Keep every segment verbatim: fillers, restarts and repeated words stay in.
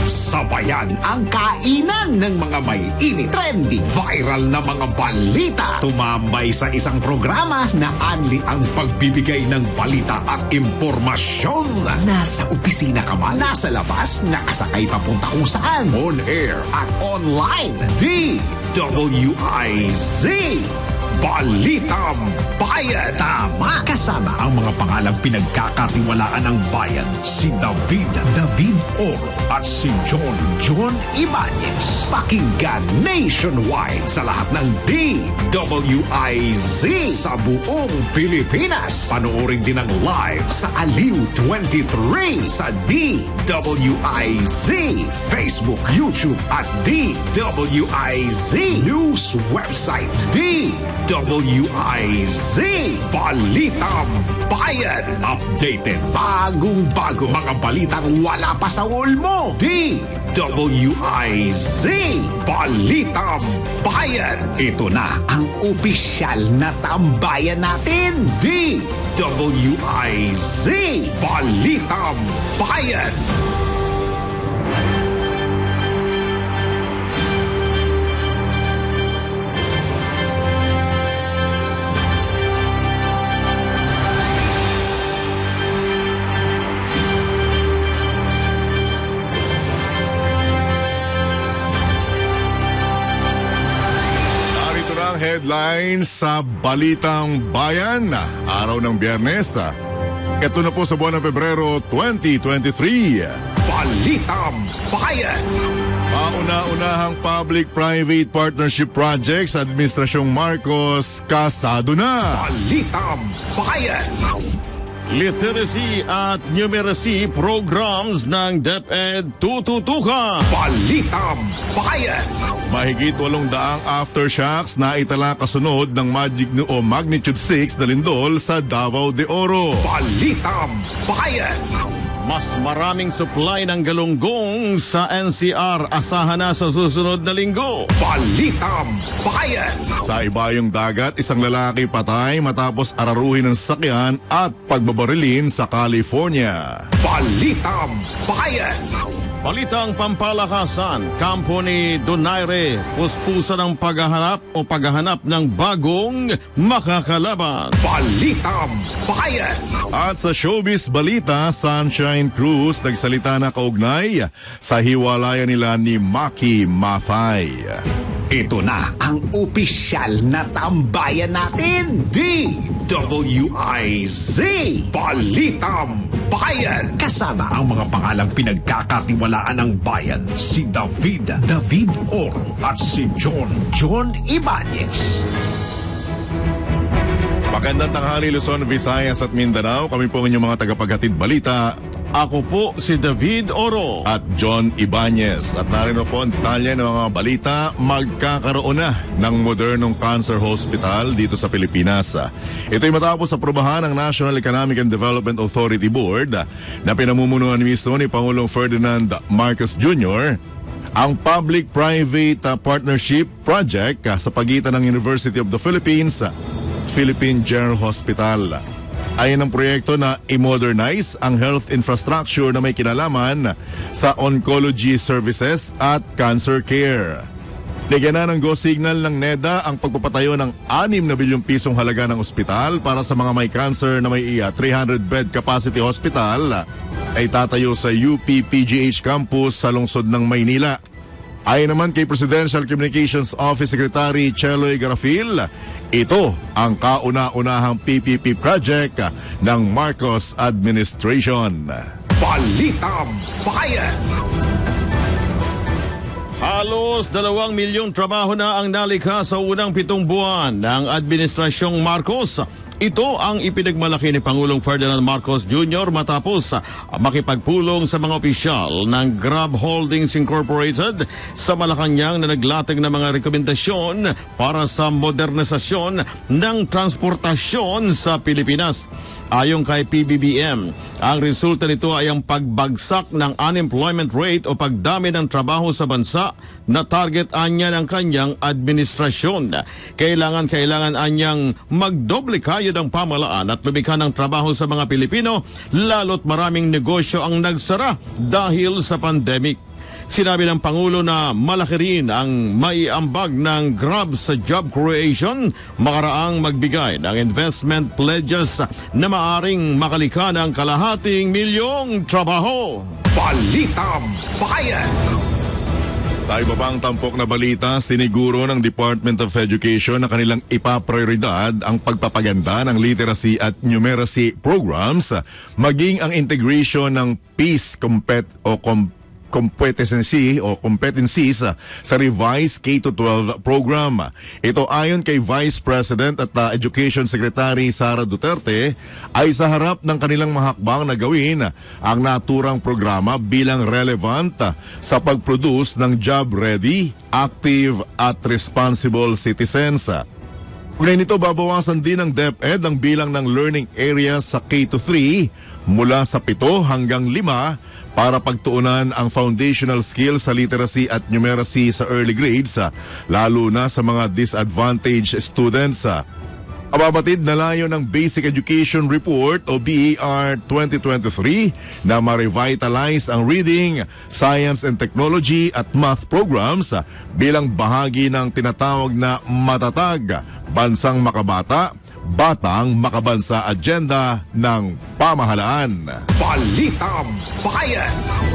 Sabayan ang kainan ng mga may init, trending, viral na mga balita. Tumambay sa isang programa na anli ang pagbibigay ng balita at impormasyon. Nasa opisina ka man, nasa labas, nakasakay papunta kung saan. On air at online. D W I Z Balitang Bayan. Tama. Kasama ang mga pangalang pinagkakatiwalaan ng bayan. Si David, David Oro at si John, John Ibanez. Pakinggan nationwide sa lahat ng D W I Z sa buong Pilipinas. Panoorin din ang live sa Aliw twenty-three sa D W I Z Facebook, YouTube at D W I Z News website. D W I Z Balitang Bayan. Updated, bagong-bago mga balitang wala pa sa wall mo. D W I Z Balitang Bayan. Ito na ang opisyal na tambayan natin. D W I Z Balitang Bayan. Headlines sa Balitang Bayan, araw ng Biyernes. Ito na po sa buwan ng Pebrero twenty twenty-three. Balitang Bayan. Pauna-unahang public-private partnership project sa Administrasyong Marcos kasado na. Balitang Bayan. Literacy at numeracy programs ng DepEd tututukan. Balitang Bayan. Mahigit walong daang aftershocks na itala kasunod ng magic o magnitude six na lindol sa Davao de Oro. Balitang Bayan. Mas maraming supply ng galunggong sa N C R asahan na sa susunod na linggo. Balitang Bayan. Sa ibayong dagat, isang lalaki patay matapos araruhin ng sasakyan at pagbabarilin sa California. Balitang Bayan. Balitang pampalakasan, kampo ni Donaire, puspusan ng paghahanap o paghahanap ng bagong makakalaban. Balitang Bayan. At sa showbiz balita, Sunshine Cruz nagsalita na kaugnay sa hiwalayan nila ni Maki Mathai. Ito na ang opisyal na tambayan natin. D W I Z Balitang Bayan. Kasama ang mga pangalang pinagkakatiwalaan ng bayan. Si David, David Oro at si John, John Ibanez. Magandang tanghali Luzon, Visayas at Mindanao. Kami po ang inyong mga tagapaghatid balita. Ako po si David Oro. At John Ibanez. At narino po ang detalye ng mga balita. Magkakaroon na ng modernong cancer hospital dito sa Pilipinas. Ito'y matapos aprobahan ng National Economic and Development Authority Board na pinamumunuan mismo ni Pangulong Ferdinand Marcos Junior ang Public-Private Partnership Project sa pagitan ng University of the Philippines, Philippine General Hospital. Ayon ang proyekto na i-modernize ang health infrastructure na may kinalaman sa oncology services at cancer care. Bigyan na ng go signal ng NEDA ang pagpapatayo ng anim na bilyong pisong halaga ng ospital para sa mga may cancer na may three hundred bed capacity hospital ay tatayo sa U P P G H campus sa lungsod ng Maynila. Ayon naman kay Presidential Communications Office Secretary Cheloy Garafil, ito ang kauna-unahang P P P project ng Marcos Administration. Balitang Bayan. Halos dalawang milyong trabaho na ang nalikha sa unang pitong buwan ng Administrasyong Marcos. Ito ang ipinagmalaki ni Pangulong Ferdinand Marcos Junior matapos makipagpulong sa mga opisyal ng Grab Holdings Incorporated sa Malacanang na naglatag ng mga rekomendasyon para sa modernisasyon ng transportasyon sa Pilipinas. Ayon kay P B B M, ang resulta nito ay ang pagbagsak ng unemployment rate o pagdami ng trabaho sa bansa na target anya ng kanyang administrasyon. Kailangan-kailangan anyang magdoble kayod ang pamalaan at lumikha ng trabaho sa mga Pilipino, lalo't maraming negosyo ang nagsara dahil sa pandemic. Sinabi ng Pangulo na malaki rin ang maiambag ng Grab sa job creation, makaraang magbigay ng investment pledges na maaring makalika ng kalahating milyong trabaho. Balitang Bayan! Tayo pa pang tampok na balita, siniguro ng Department of Education na kanilang ipaprioridad ang pagpapaganda ng literacy at numeracy programs, maging ang integration ng PEACE compet o com competency o competencies sa revised K to twelve program. Ito ayon kay Vice President at uh, Education Secretary Sara Duterte ay sa harap ng kanilang mahakbang na gawin ang naturang programa bilang relevant sa pag-produce ng job-ready, active at responsible citizens. Kulay nito, babawasan din ng DepEd ang bilang ng learning areas sa K to three mula sa pito hanggang lima para pagtuunan ang foundational skills sa literacy at numeracy sa early grades, lalo na sa mga disadvantaged students. Ababatid na layo ng Basic Education Report o B A R twenty twenty-three na ma-revitalize ang reading, science and technology at math programs bilang bahagi ng tinatawag na matatag, bansang makabata, batang makabansa agenda ng pamahalaan. Balitang Bayan!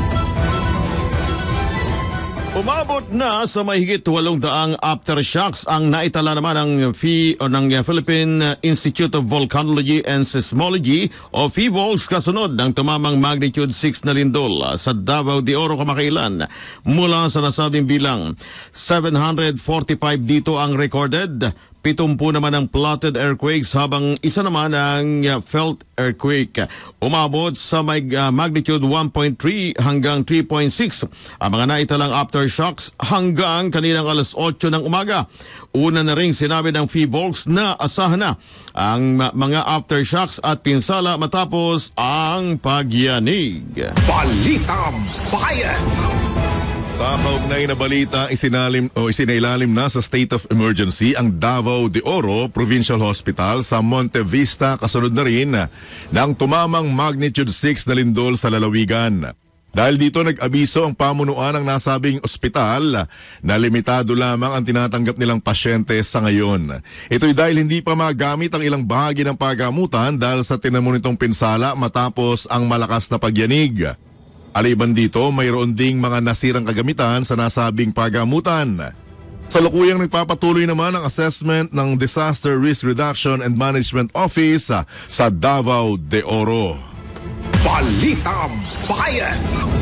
Umabot na sa mahigit walong daang aftershocks ang naitala naman ng F I o ng Philippine Institute of Volcanology and Seismology o PHIVOLCS kasunod ng tumamang magnitude six na lindol sa Davao de Oro kamakailan. Mula sa nasabing bilang, seven hundred forty-five dito ang recorded, pitumpu naman ang plotted earthquakes habang isa naman ang uh, felt earthquake. Umabot sa may, uh, magnitude one point three hanggang three point six ang mga naitalang aftershocks hanggang kaninang alas otso ng umaga. Una na ring sinabi ng PHIVOLCS na asahan na ang uh, mga aftershocks at pinsala matapos ang pagyanig. Balitang Bayan! Sa kaugnay na balita, isinalim o isinailalim na sa state of emergency ang Davao de Oro Provincial Hospital sa Monte Vista kasunod na rin ng tumamang magnitude six na lindol sa lalawigan. Dahil dito nag-abiso ang pamunuan ng nasabing ospital na limitado lamang ang tinatanggap nilang pasyente sa ngayon. Ito'y dahil hindi pa magamit ang ilang bahagi ng pagamutan dahil sa tinamo nitong pinsala matapos ang malakas na pagyanig. Aliban dito, mayroon ding mga nasirang kagamitan sa nasabing pagamutan. Sa lukuyang nagpapatuloy naman ang assessment ng Disaster Risk Reduction and Management Office sa Davao de Oro. Balitang Bayan!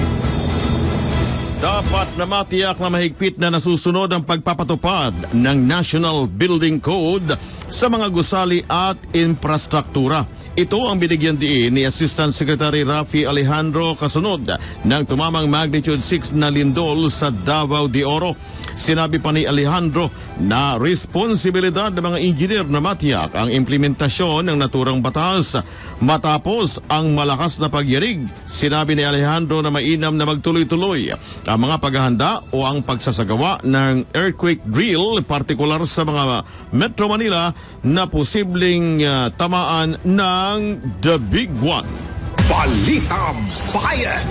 Dapat na matiyak na mahigpit na nasusunod ang pagpapatupad ng National Building Code sa mga gusali at infrastruktura. Ito ang binigyan diin ni Assistant Secretary Rafi Alejandro kasunod ng tumamang magnitude six na lindol sa Davao de Oro. Sinabi pa ni Alejandro na responsibilidad ng mga engineer na matiyak ang implementasyon ng naturang batas. Matapos ang malakas na pagyanig, sinabi ni Alejandro na mainam na magtuloy-tuloy ang mga paghahanda o ang pagsasagawa ng earthquake drill, partikular sa mga Metro Manila na posibleng uh, tamaan ng The Big One. Balitang Bayan!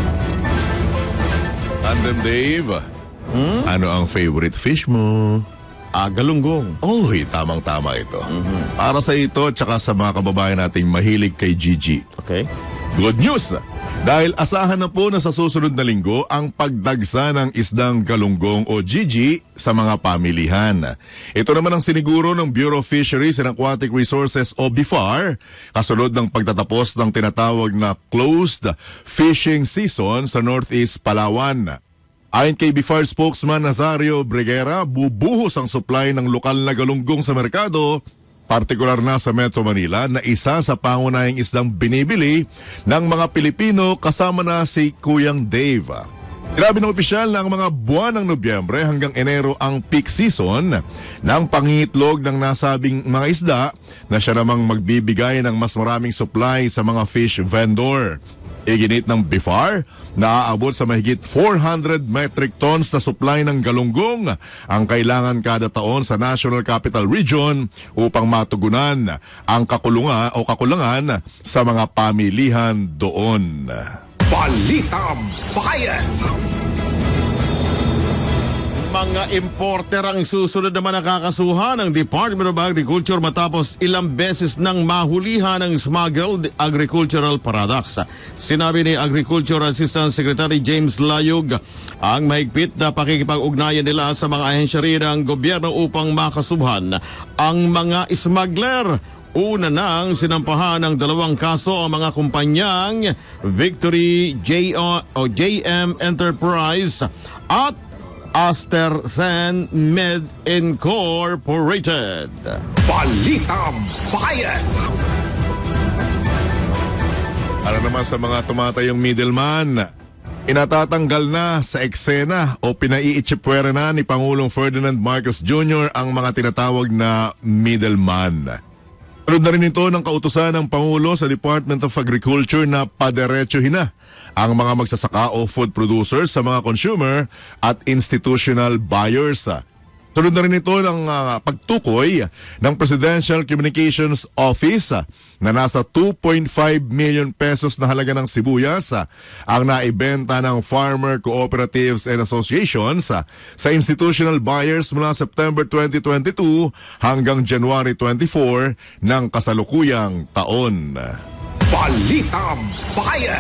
Tandem Dave, hmm? ano ang favorite fish mo? Ah, galunggong. Oy, tamang-tama ito. Mm-hmm. Para sa ito at saka sa mga kababayan nating mahilig kay Gigi. Okay. Good news! Dahil asahan na po na sa susunod na linggo ang pagdagsa ng isdang galunggong o Gigi sa mga pamilihan. Ito naman ang siniguro ng Bureau of Fisheries and Aquatic Resources o B I F A R kasunod ng pagtatapos ng tinatawag na closed fishing season sa Northeast Palawan. Ayon kay B I F A R spokesman Nazario Breguera, bubuhos ang supply ng lokal na galunggong sa merkado, partikular na sa Metro Manila, na isa sa pangunahing isdang binibili ng mga Pilipino kasama na si Kuyang Dave. Sinabi ng opisyal na ang mga buwan ng Nobyembre hanggang Enero ang peak season ng pangingitlog ng nasabing mga isda na siya namang magbibigay ng mas maraming supply sa mga fish vendor. Iginit ng B I F A R na aabot sa mahigit four hundred metric tons na supply ng galunggong ang kailangan kada taon sa National Capital Region upang matugunan ang kakulungan o kakulangan sa mga pamilihan doon. Balitang Bayan! Mga importer ang susunod naman nakakasuhan ng Department of Agriculture matapos ilang beses nang mahulihan ng smuggled agricultural products. Sinabi ni Agriculture Assistant Secretary James Layug ang mahigpit na pakikipag-ugnayan nila sa mga ahensya rin ng gobyerno upang makasuhan ang mga smuggler. Una nang sinampahan ng dalawang kaso ang mga kumpanyang Victory J O, o J M Enterprise at Astersen Med Incorporated. Balitang Bayan! Para naman sa mga tumatayong middleman, inatatanggal na sa eksena o pinaiitsipwera na ni Pangulong Ferdinand Marcos Junior ang mga tinatawag na middleman. Tulad na rin ito ng kautusan ng Pangulo sa Department of Agriculture na padiretsuhin na ang mga magsasaka o food producers sa mga consumer at institutional buyers. Tulad na rin ito ng uh, pagtukoy ng Presidential Communications Office uh, na nasa two point five million pesos na halaga ng sibuyas uh, ang naibenta ng farmer cooperatives and associations uh, sa institutional buyers mula September twenty twenty-two hanggang January twenty-four ng kasalukuyang taon. Balitang Bayan!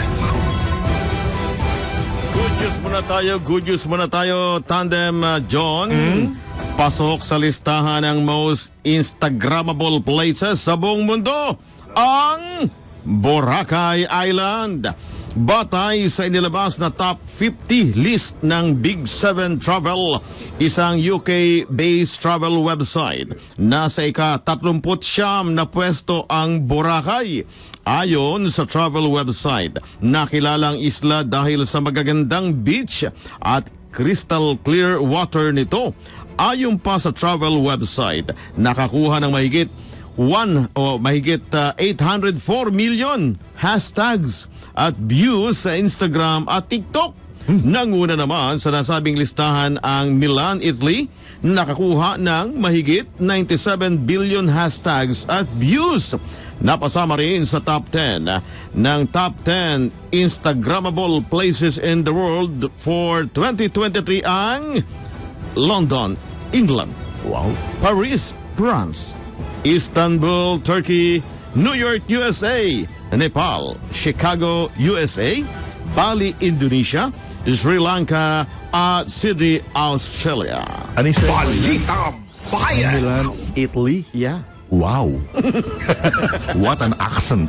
Good news muna tayo, good news muna tayo, Tandem uh, John. Mm? Pasok sa listahan ng most Instagrammable places sa buong mundo, ang Boracay Island. Batay sa inilabas na top fifty list ng Big Seven Travel, isang U K-based travel website, nasa ika-tatlumput siyam na pwesto ang Boracay. Ayon sa travel website, nakilalang isla dahil sa magagandang beach at crystal clear water nito. Ayon pa sa travel website, nakakuha ng mahigit one o mahigit uh, eight hundred four million hashtags at views sa Instagram at TikTok. Hmm. Nanguna naman sa nasabing listahan ang Milan, Italy, nakakuha ng mahigit ninety-seven billion hashtags at views. Napasama rin sa top ten ng top ten Instagrammable places in the world for twenty twenty-three ang London, England. Wow. Paris, France. Istanbul, Turkey. New York, U S A. Nepal, Chicago, U S A. Bali, Indonesia. Sri Lanka at Sydney, Australia. Ano yung Balitang Bayan! Milan, Italy? Yeah. Wow. What an accent.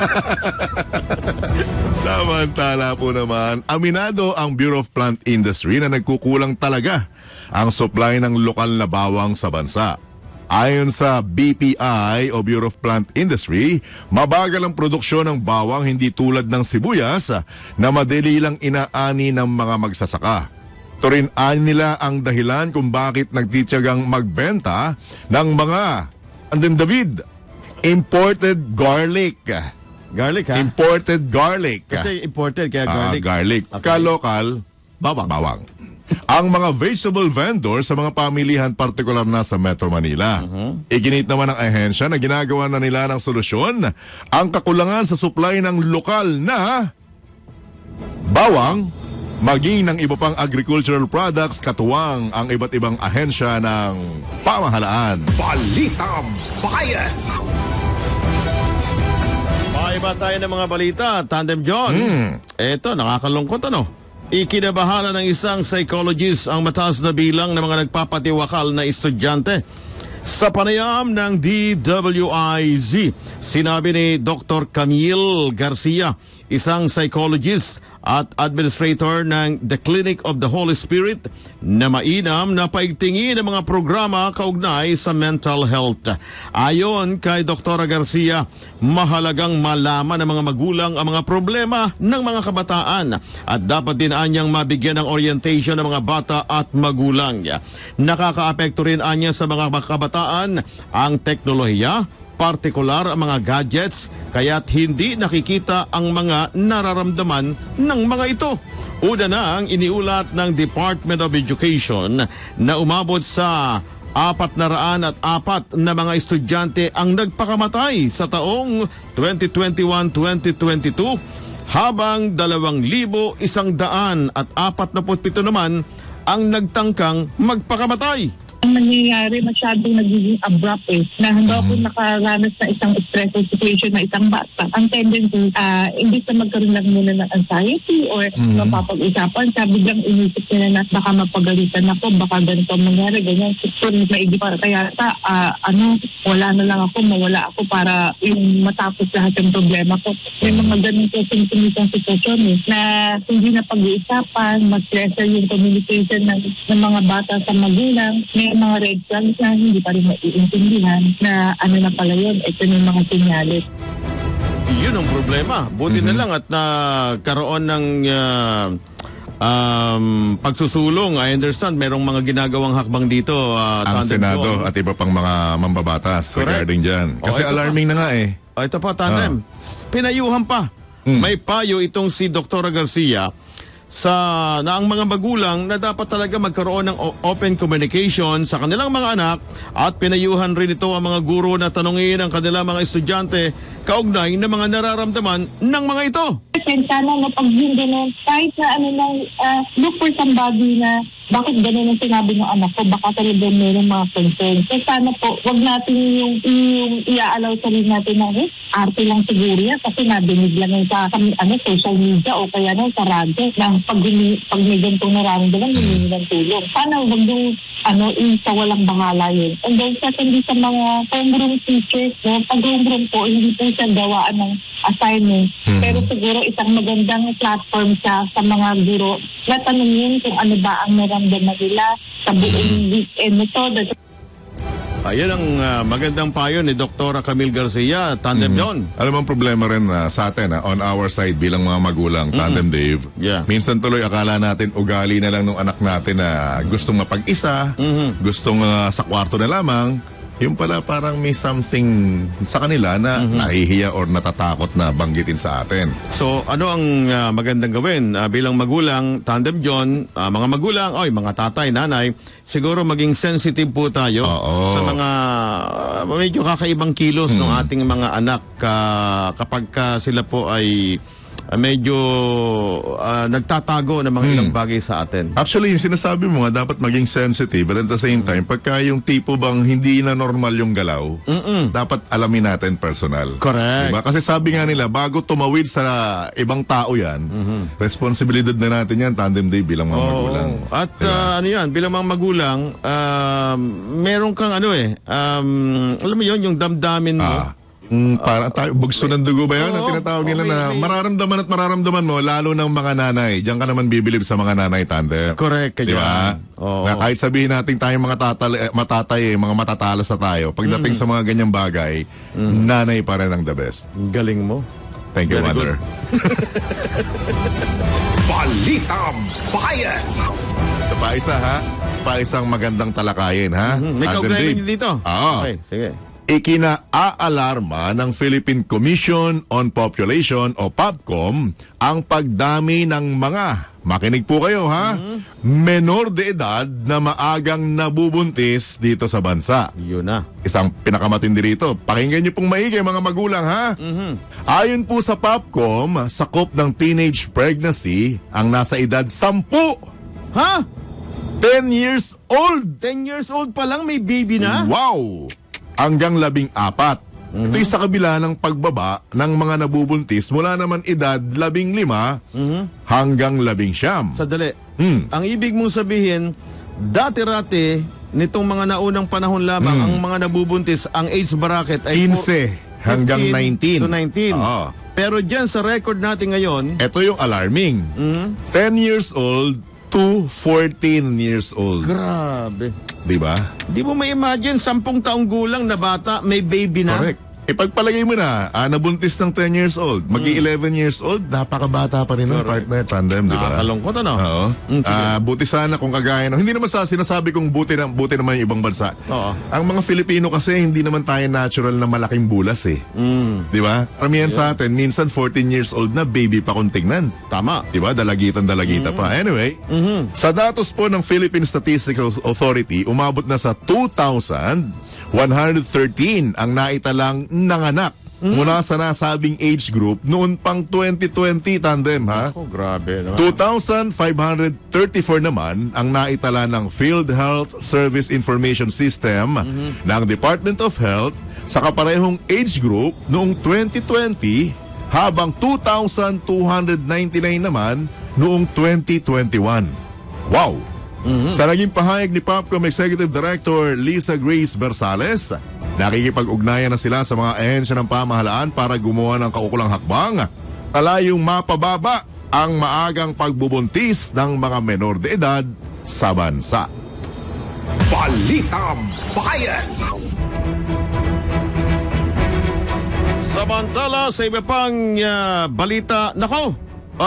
Samantala po naman, aminado ang Bureau of Plant Industry na nagkukulang talaga ang supply ng lokal na bawang sa bansa. Ayon sa B P I o Bureau of Plant Industry, mabagal ang produksyon ng bawang hindi tulad ng sibuyas na madali lang inaani ng mga magsasaka. Ito rin nila ang dahilan kung bakit nagtitiyagang magbenta ng mga, andun David, imported garlic. Garlic, ha? Imported garlic. Kasi imported, kaya Ah, garlic. garlic. Okay. Kalokal, Bawang. bawang. Ang mga vegetable vendors sa mga pamilihan partikular na sa Metro Manila. Uh-huh. Iginit naman ng ahensya na ginagawa na nila ng solusyon ang kakulangan sa supply ng lokal na bawang, maging ng iba pang agricultural products katuwang ang iba't ibang ahensya ng pamahalaan. Balitang Bayan! Maiba tayo ng mga balita, Tandem John. Hmm. Eto, nakakalungkot ano. Ikinabahala ng isang psychologist ang mataas na bilang ng mga nagpapatiwakal na estudyante. Sa panayam ng D W I Z, sinabi ni Doctor Camille Garcia, isang psychologist at administrator ng The Clinic of the Holy Spirit, na mainam na paigtingin ang mga programa kaugnay sa mental health. Ayon kay Doktor Garcia, mahalagang malaman ng mga magulang ang mga problema ng mga kabataan at dapat din anyang mabigyan ng orientation ng mga bata at magulang. Nakakaapekto rin anya sa mga kabataan ang teknolohiya, partikular ang mga gadgets, kaya't hindi nakikita ang mga nararamdaman ng mga ito. Una na ang iniulat ng Department of Education na umabot sa apat na raan at apat na mga estudyante ang nagpakamatay sa taong twenty twenty-one twenty twenty-two, habang dalawang libo isang daan at apat na putpito naman ang nagtangkang magpakamatay. Ang nangyayari, masyadong nagiging abrupt eh. Na hanggang ako nakaranas na isang stressful situation na isang bata, ang tendency, uh, hindi sa magkaroon lang muna ng anxiety or mm-hmm. mapapag-usapan, sa biglang inisip nila na baka mapagalitan ako, baka ganito mangyari, ganyan. So, maigi para kaya sa, uh, ano, wala na lang ako, mawala ako para yung matapos lahat yung problema ko. May mga ganun po sinisang sitwasyon eh, na hindi na pag-uusapan, mag-stressor yung communication ng, ng mga bata sa magulang, may mga red flags na hindi pa rin maiintindihan na ano na pala yun, ito yung mga sinyalis. Yun ang problema. Buti mm-hmm. na lang at nagkaroon ng uh, um, pagsusulong. I understand, merong mga ginagawang hakbang dito. Uh, ang Senado at iba pang mga mambabatas. Correct. Regarding dyan. Kasi oh, alarming pa. Na nga eh. Oh, ito pa, Tandem. Oh. Pinayuhan pa. Mm. May payo itong si Doktora Garcia sa na ang mga magulang na dapat talaga magkaroon ng open communication sa kanilang mga anak at pinayuhan rin ito ang mga guro na tanungin ang kanilang mga estudyante kaugnay ng mga nararamdaman ng mga ito. Sana na pag yung gano'n, kahit na ano nang uh, look for somebody na bakit gano'n ang sinabi ng anak ko, baka talaga meron mga concern. So sana po, wag natin yung, yung i-allow sa rin natin na eh, arte lang siguro yan kasi nadinig lang yung sa kami, ano, social media o kaya na sa radyo na pag, pag may ganitong nararamdaman, humingi ng tulong. Sana wag yung ano, isa walang bahala yun. And then secondly sa mga homeroom teachers, no, pag homeroom po, hindi po siya gawaan ng assignment. Hmm. Pero siguro isang magandang platform siya sa mga guro na tanungin kung ano ba ang naramdaman nila sa buong weekend nito. Ayun ang uh, magandang payo ni Doktora Camille Garcia, Tandem mm-hmm. John. Alam mo ang problema rin uh, sa atin, uh, on our side bilang mga magulang, mm-hmm. Tandem Dave, yeah. minsan tuloy akala natin ugali na lang ng anak natin na gustong mapag-isa, mm-hmm. gustong uh, sa kwarto na lamang. Yung pala parang may something sa kanila na mm-hmm. nahihiya or natatakot na banggitin sa atin. So ano ang uh, magandang gawin uh, bilang magulang, Tandem John, uh, mga magulang, oy, mga tatay, nanay, siguro maging sensitive po tayo Oo. sa mga uh, medyo kakaibang kilos mm. ng ating mga anak uh, kapag uh, sila po ay Uh, medyo uh, nagtatago ng mga hmm. ilang bagay sa atin. Actually, yung sinasabi mo nga, dapat maging sensitive, but at the same time, pagka yung tipo bang hindi na normal yung galaw, Mm-mm. dapat alamin natin personal. Correct. Diba? Kasi sabi nga nila, bago tumawid sa ibang tao yan, mm-hmm. responsibilidad na natin yan, Tandem Day, bilang mga oh. magulang. At diba? uh, ano yan, bilang mga magulang, uh, meron kang ano eh, um, alam mo yun, yung damdamin mo, ah. Mm, parang tayo, bugso ng dugo ba yun? Oh, ang tinatawag nila okay, na okay. mararamdaman at mararamdaman mo, lalo ng mga nanay. Diyan ka naman bibilib sa mga nanay, Tandem. Correct. Kaya. Diba? Oh. Na kahit sabihin natin tayong mga tatali, eh, matatay, eh, mga matatalas na tayo, pagdating mm-hmm. sa mga ganyang bagay, mm-hmm. nanay pa rin ang the best. Galing mo. Thank you, Very Mother. Balitang Bayan! Ito pa isa, ha? Pa isang magandang talakayin, ha? Mm-hmm. May kaugnayan niyo dito? Oo. Okay, sige. Ikinaalarma ng Philippine Commission on Population o POPCOM ang pagdami ng mga, makinig po kayo ha, mm-hmm. menor de edad na maagang nabubuntis dito sa bansa. Yun na. Isang pinakamatindi rito. Pakinggan niyo pong maigi mga magulang ha. Mm-hmm. Ayon po sa POPCOM, sakop ng teenage pregnancy ang nasa edad sampu. Ha? ten years old. ten years old pa lang may baby na? Wow! Hanggang labing apat. Mm-hmm. Ito sa kabila ng pagbaba ng mga nabubuntis mula naman edad labing lima mm-hmm. hanggang labing siyam. Sadali. Mm. Ang ibig mong sabihin, dati-rati, nitong mga naunang panahon lamang, mm. ang mga nabubuntis, ang age bracket ay fifteen hanggang nineteen. To nineteen. Oo. Pero dyan sa record natin ngayon, ito yung alarming. Mm-hmm. ten years old to fourteen years old. Grabe. Diba? Di mo ma-imagine, sampung taong gulang na bata, may baby na. Correct. Ipagpalagay mo na, ah, nabuntis ng ten years old, mag-eleven years old, napakabata pa rin ng partner, Tandem, di ba? Nakakalungkot, ano? Oo. Mm, ah, buti sana kung kagaya, no? Hindi naman sa sinasabi kong buti, na, buti naman yung ibang bansa. Oo. Ang mga Filipino kasi, hindi naman tayo natural na malaking bulas eh. Mm. Di ba? Karamihan yeah. sa atin, minsan fourteen years old na, baby pa kung tingnan. Tama. Di ba? Dalagitan-dalagita mm. pa. Anyway, mm-hmm. sa datos po ng Philippine Statistical Authority, umabot na sa two thousand one hundred thirteen ang naitalang nanganak mula sa nasabing age group noon pang twenty twenty, Tandem, ha? Oh, grabe. No? two thousand five hundred thirty-four naman ang naitala ng Field Health Service Information System ng Department of Health sa kaparehong age group noong twenty twenty, habang two thousand two hundred ninety-nine naman noong twenty twenty-one. Wow! Mm-hmm. Sa naging pahayag ni Popcom Executive Director Lisa Grace Bersales, nakikipag-ugnayan na sila sa mga ahensya ng pamahalaan para gumawa ng kaukulang hakbang talayong mapababa ang maagang pagbubuntis ng mga menor de edad sa bansa. Balitang Bayan! Samantala, sa iba pang uh, balita, nako,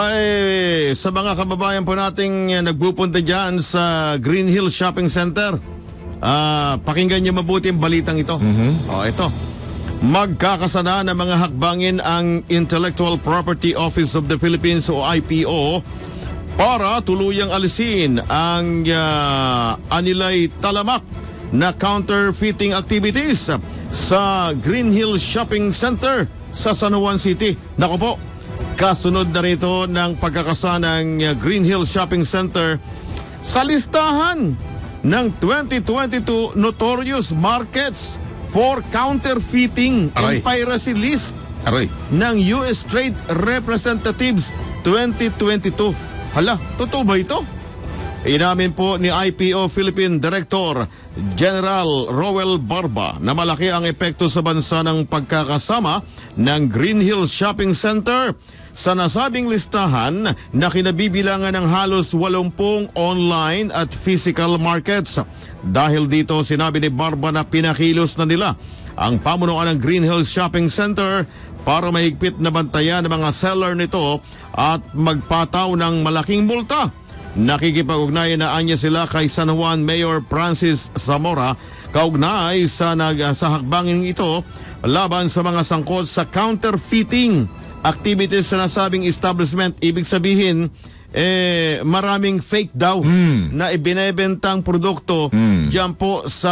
ay sa mga kababayan po nating uh, nagpupunta dyan sa Green Hills Shopping Center, uh, pakinggan niyo mabuti ang balitang ito. Mm-hmm. O, ito. Magkakasana ng mga hakbangin ang Intellectual Property Office of the Philippines o I P O para tuluyang alisin ang uh, anilay talamak na counterfeiting activities sa Green Hills Shopping Center sa San Juan City. Nako po, kasunod na rito ng pagkakasanang Green Hills Shopping Center sa listahan ng twenty twenty-two Notorious Markets for Counterfeiting Aray. and Piracy List Aray. ng U S Trade Representatives twenty twenty-two. Hala, totoo ba ito? Inamin po ni I P O Philippine Director General Roel Barba na malaki ang epekto sa bansa ng pagkakasama ng Green Hills Shopping Center sa nasabing listahan na kinabibilangan ng halos walumpung online at physical markets. Dahil dito, sinabi ni Barba na pinakilos na nila ang pamunuan ng Green Hills Shopping Center para mahigpit na bantayan ng mga seller nito at magpataw ng malaking multa. Nakikipag-ugnayan na anya sila kay San Juan Mayor Francis Zamora kaugnay sa, nag, sa hakbangin ito laban sa mga sangkot sa counterfeiting activities sa nasabing establishment. Ibig sabihin, eh, maraming fake daw mm. na ibinebentang produkto mm. dyan po sa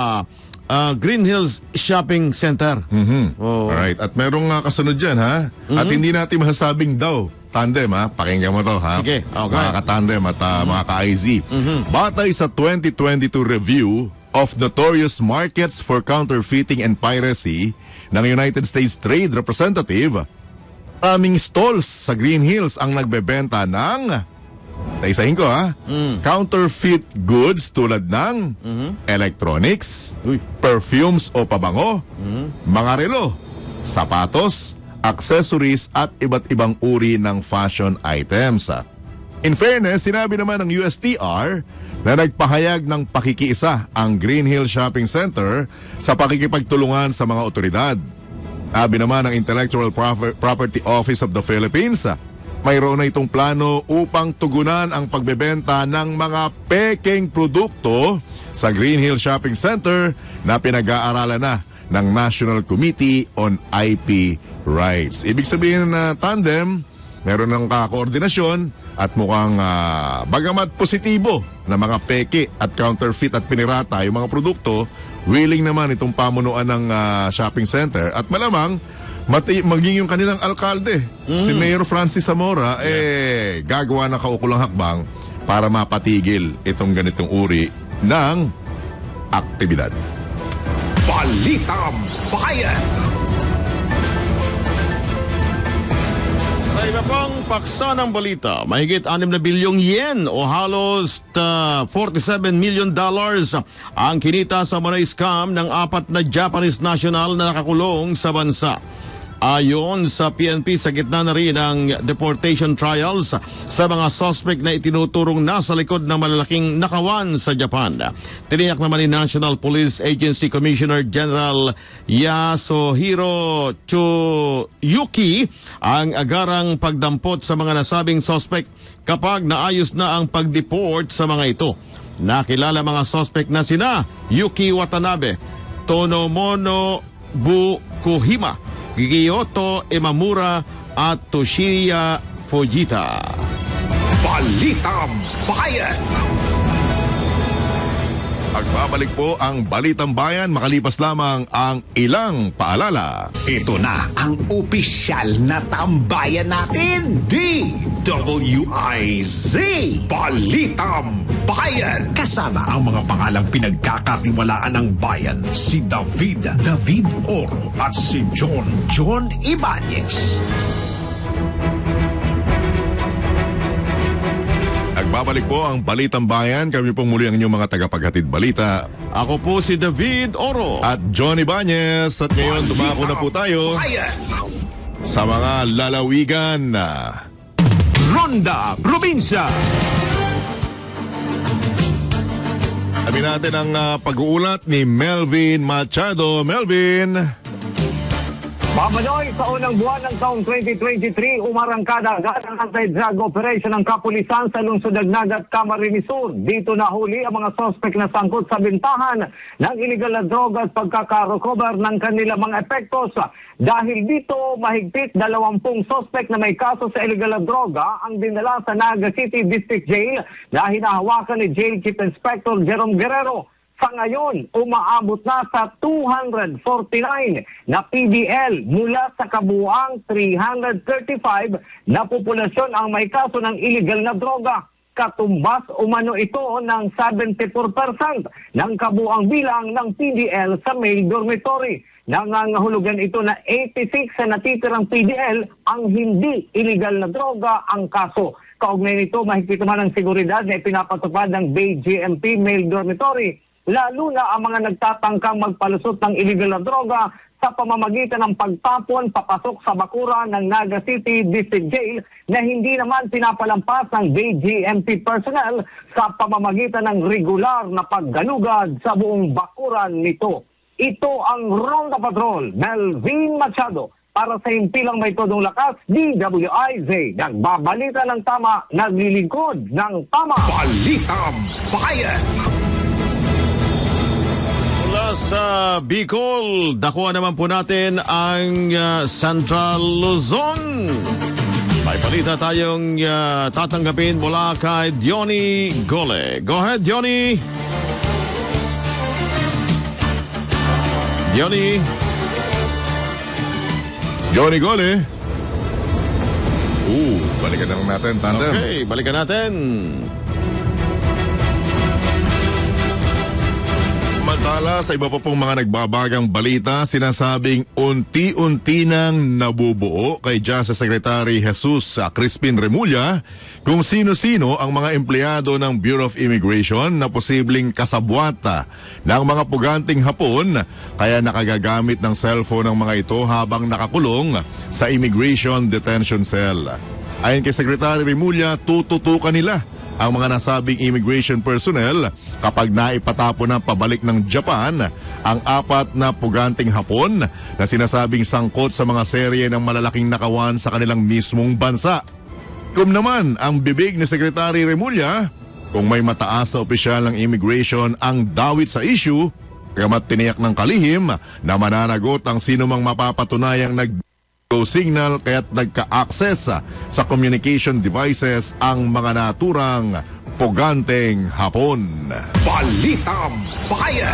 uh, Green Hills Shopping Center. Mm-hmm. Oh. Alright. At merong uh, kasunod dyan, ha? Mm-hmm. At hindi natin masasabing daw. Tandem, ha? Pakinggan mo to, ha? Sige, okay. Mga katandem at uh, mm-hmm. mga ka-I Z. Mm-hmm. Batay sa twenty twenty-two review of Notorious Markets for Counterfeiting and Piracy ng United States Trade Representative, maraming stalls sa Green Hills ang nagbebenta ng, taisahin ko ha, mm. counterfeit goods tulad ng mm-hmm. electronics, Uy. perfumes o pabango, mm-hmm. mga relo, sapatos, accessories at iba't ibang uri ng fashion items. In fairness, sinabi naman ng U S T R na nagpahayag ng pakikiisa ang Green Hills Shopping Center sa pakikipagtulungan sa mga otoridad. Sabi naman ng Intellectual Property Office of the Philippines, mayroon na itong plano upang tugunan ang pagbebenta ng mga peking produkto sa Green Hills Shopping Center na pinag-aaralan na ng National Committee on I P Rights. Ibig sabihin na tandem, meron ng kakoordinasyon at mukhang uh, bagamat positibo na mga peke at counterfeit at pinirata yung mga produkto, willing naman itong pamunuan ng uh, shopping center at malamang mati- maging yung kanilang alkalde, mm. si Mayor Francis Zamora, yeah. eh gagawa ng kaukulang hakbang para mapatigil itong ganitong uri ng aktibidad. Balitang Bayan! Sa iba pang paksa ng balita, mahigit anim na bilyong yen o halos uh, forty-seven million dollars ang kinita sa money scam ng apat na Japanese national na nakakulong sa bansa. Ayon sa P N P, sa gitna na rin ng deportation trials sa mga suspect na itinuturong nasa likod ng malalaking nakawan sa Japan. Tiniyak naman ni National Police Agency Commissioner General Yasuhiro Tsuyuki ang agarang pagdampot sa mga nasabing suspect kapag naayos na ang pag-deport sa mga ito. Nakilala mga suspect na sina Yuki Watanabe, Tonomono Bukuhima, Giyoto Imamura at Toshiya Fujita. Balitang Bayan! Pagbabalik po ang Balitang Bayan makalipas lamang ang ilang paalala. Ito na ang opisyal na tambayan natin, D W I Z Balitang Bayan. Kasama ang mga pangalang pinagkakatiwalaan ng bayan, si David David Oro at si John John Ibanez. Nagbabalik po ang Balitang Bayan. Kami pong muli ang inyong mga tagapaghatid balita. Ako po si David Oro. At Johnny Ibanez. At ngayon dumako na po tayo Bayan. sa mga lalawigan. Ronda Probinsya. Sabi natin ang uh, pag-uulat ni Melvin Machado. Melvin! Babaloy, sa unang buwan ng taong twenty twenty-three, umarangkada agad ang anti-drug operation ng kapulisan sa lungsod ng Nagat, Camarines Sur. Dito nahuli ang mga sospek na sangkot sa bintahan ng illegal na droga at pagkakarecover ng kanilang mga epektos. Dahil dito, mahigpit dalawampung sospek na may kaso sa illegal na droga ang dinala sa Naga City District Jail na hinahawakan ni Jail Chief Inspector Jerome Guerrero. Sa ngayon, umaabot na sa two hundred forty-nine na P D L mula sa kabuuang three hundred thirty-five na populasyon ang may kaso ng illegal na droga. Katumbas umano ito ng seventy-four percent ng kabuuang bilang ng P D L sa male dormitory. Nangangahulugan ito na eighty-six sa natitirang P D L ang hindi illegal na droga ang kaso. Kaugnay nito, mahigpit naman ang seguridad na ipinapatupad ng Bay G M P male dormitory. Lalo na ang mga nagtatangkang magpalusot ng illegal na droga sa pamamagitan ng pagtapon papasok sa bakuran ng Naga City District Jail na hindi naman pinapalampas ng B G M P personnel sa pamamagitan ng regular na paggalugad sa buong bakuran nito. Ito ang Ronda Patrol, Melvin Machado, para sa himpilang may todong lakas, D W I Z, nagbabalita ng tama, naglilingkod ng tama. Balitang Bayan. Mula sa Bicol, dakuha naman po natin ang uh, Central Luzon. May balita tayong uh, tatanggapin mula kay Diony Gole. Go ahead, Diony. Diony. Johnny Gole. Uh, balikan na lang natin, tandem. Okay, balikan natin. Samantala, sa iba pa pong mga nagbabagang balita, sinasabing unti-unti nang nabubuo kay Justice Secretary Jesus Crispin Remulla kung sino-sino ang mga empleyado ng Bureau of Immigration na posibleng kasabwata ng mga puganting Hapon kaya nakagagamit ng cellphone ng mga ito habang nakakulong sa Immigration Detention Cell. Ayon kay Secretary Remulla, tututukan nila ang mga nasabing immigration personnel kapag naipatapon na pabalik ng Japan ang apat na puganting Hapon na sinasabing sangkot sa mga serye ng malalaking nakawan sa kanilang mismong bansa. Kung naman ang bibig ni Secretary Remulla, kung may mataas na opisyal ng immigration ang dawit sa issue, kaya't tiniyak ng kalihim na mananagot ang sinumang mapapatunayang nag go signal kaya't nagka-access sa communication devices ang mga naturang puganteng Hapon. Balitang Bayan.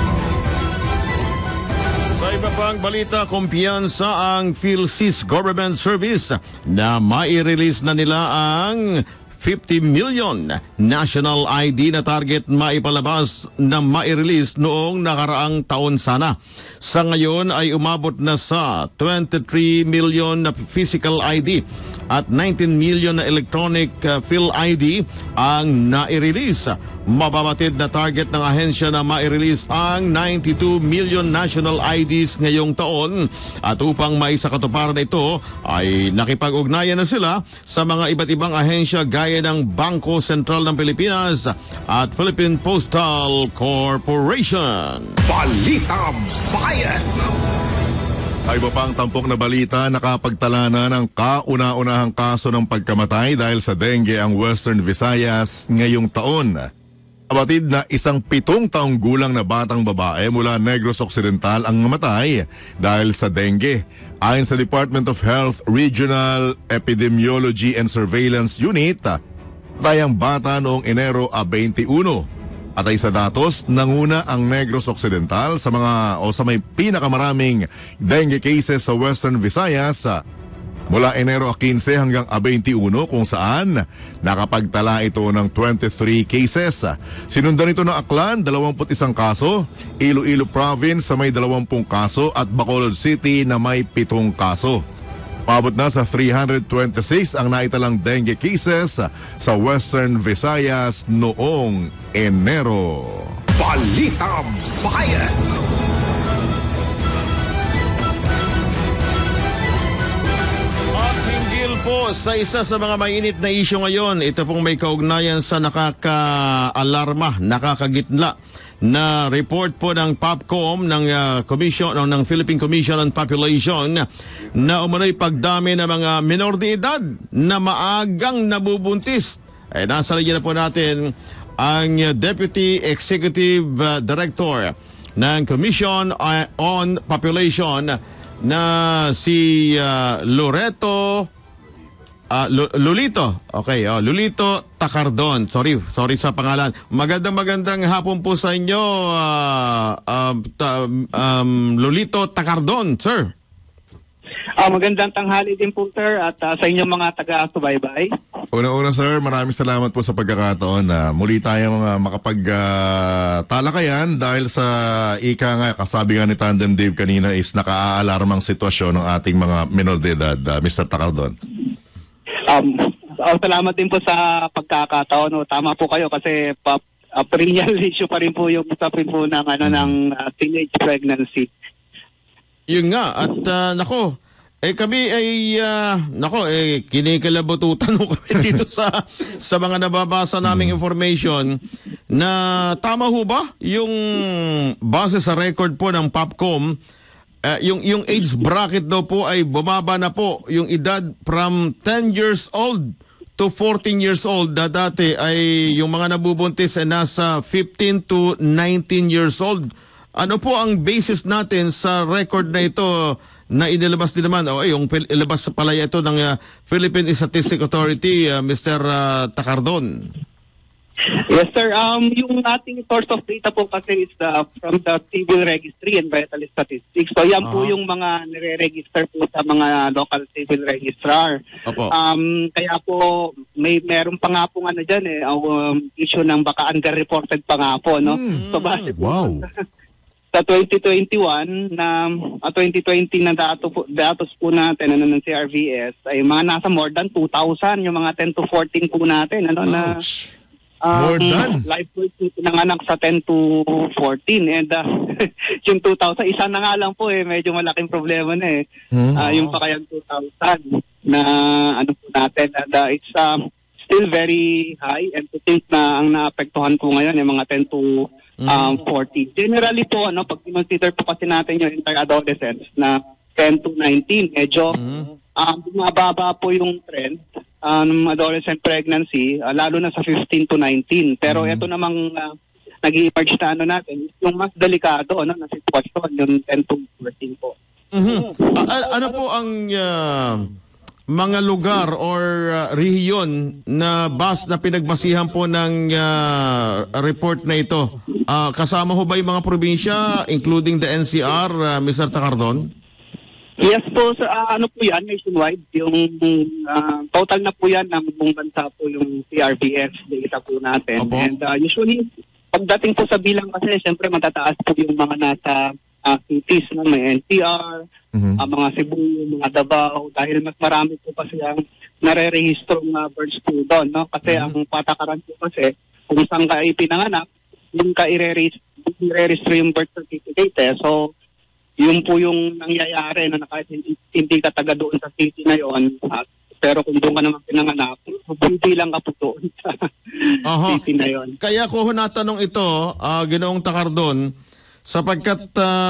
Sa iba pang balita, kumpiyansa ang PhilSys Government Service na mai-release na nila ang fifty million national I D na target maipalabas na mai-release noong nakaraang taon sana. Sa ngayon ay umabot na sa twenty-three million na physical I D at nineteen million na electronic uh, Phil I D ang nai-release. Mababatid na target ng ahensya na mai-release ang ninety-two million national I Ds ngayong taon. At upang maisakatuparan na ito ay nakipag-ugnayan na sila sa mga iba't ibang ahensya gaya ng Bangko Sentral ng Pilipinas at Philippine Postal Corporation. Balitang Bayan. Ay iba pang tampok na balita, nakapagtala na ng kauna-unahang kaso ng pagkamatay dahil sa dengue ang Western Visayas ngayong taon. Abatid na isang pitong taong gulang na batang babae mula Negros Occidental ang namatay dahil sa dengue. Ayon sa Department of Health Regional Epidemiology and Surveillance Unit, patay ang bata noong Enero twenty-one. At ay sa datos, nanguna ang Negros Occidental sa mga o sa may pinakamaraming dengue cases sa Western Visayas mula Enero fifteen hanggang twenty-one kung saan nakapagtala ito ng twenty-three cases. Sinundan ito ng Aklan, twenty-one kaso, Iloilo Province sa may twenty kaso at Bacolod City na may pitong kaso. Paabot na sa three hundred twenty-six ang naitalang dengue cases sa Western Visayas noong Enero. Balita Bayan. Po sa isa sa mga mainit na isyu ngayon, ito pong may kaugnayan sa nakaka-alarma, nakakagitla na report po ng POPCOM ng uh, Commission uh, ng Philippine Commission on Population na umano'y pagdami ng mga minor de edad na maagang nabubuntis. Ay nasa linya na po natin ang uh, Deputy Executive uh, Director ng Commission uh, on Population na si uh, Loreto Uh, Lolito. Okay, oh, Lolito Tacardon. Sorry, sorry sa pangalan. Magandang magandang hapon po sa inyo, uh, um, ta, um, Lolito Tacardon, sir. Uh, magandang tanghali din po, sir, at uh, sa inyong mga taga-subaybay. Una-una, sir, maraming salamat po sa pagkakataon na muli tayong uh, makapag-talakayan uh, dahil sa ika nga, kasabi nga ni Tandem Dave kanina is naka-aalarmang sitwasyon ng ating mga minor de edad, uh, Mister Tacardon. Um, oh, salamat din po sa pagkakataon. No? Tama po kayo kasi pa, uh, perennial issue pa rin po yung usapin po ng, ano, ng uh, teenage pregnancy. Yun nga. At uh, nako, eh kami ay, uh, nako, eh kinikalabututan ho kami dito sa, sa mga nababasa naming information na tama ho ba yung base sa record po ng POPCOM. Uh, yung yung age bracket daw po ay bumaba na po yung edad from ten years old to fourteen years old. Da dati ay yung mga nabubuntis ay nasa fifteen to nineteen years old. Ano po ang basis natin sa record na ito na inilabas din naman? O, ay, yung ilabas pala ito ng uh, Philippine Statistics Authority, uh, Mister Uh, Tacardon. Yes, sir. Um, yung ating source of data po kasi is uh, from the Civil Registry and Vital Statistics. So yan uh-huh. po yung mga nire-register po sa mga local civil registrar. Opo. Um, kaya po may meron pa nga po ano dyan eh, um, issue ng baka underreported pa nga po. No? Mm. So base po wow. sa twenty twenty-one na uh, twenty twenty na dato po, datos po natin ano ng C R V S ay mga nasa more than two thousand yung mga ten to fourteen po natin ano na More um, than? Live birth yung pinanganak sa ten to fourteen. And uh, yung two thousand, isa na nga lang po eh. Medyo malaking problema na eh. Hmm. Uh, yung pa kayang two thousand na ano po natin. And uh, it's um, still very high. And to think na ang naapektuhan po ngayon yung mga ten to fourteen. Generally po, ano, pag consider po kasi natin yung entire adolescents na ten to nineteen, medyo hmm. um, mababa po yung trend. Um, adolescent pregnancy, uh, lalo na sa fifteen to nineteen. Pero mm-hmm. ito namang uh, nag-i-emerge na ano natin, yung mas delikado ano, na sitwasyon, yung ten to fourteen po. Mm-hmm. Uh, ano po ang uh, mga lugar or uh, rehiyon na bas na pinagbasihan po ng uh, report na ito? Uh, kasama ho ba yung mga probinsya, including the N C R, uh, Mister Tacardon? Yes po, sir, uh, ano po yan, nationwide, yung uh, total na po yan ng buong bansa po yung C R V S data po natin. Opo. And uh, usually, pagdating po sa bilang kasi, siyempre matataas po yung mga nasa uh, cities, no? May N C R, mm-hmm. uh, mga Cebu, mga Davao, dahil mas marami po kasi ang nare-rehistrong uh, births po doon. No? Kasi mm-hmm. ang patakaran po kasi, kung saan ka ipinanganak, yung ka i-register yung birth certificate. Eh. So, yun po yung nangyayari na kahit hindi, hindi ka taga doon sa city na yun, at, pero kung doon ka naman pinanganak, hindi lang ka po doon sa uh-huh. city na yun. Kaya ko natanong ito, uh, Ginoong Tacardon, sapagkat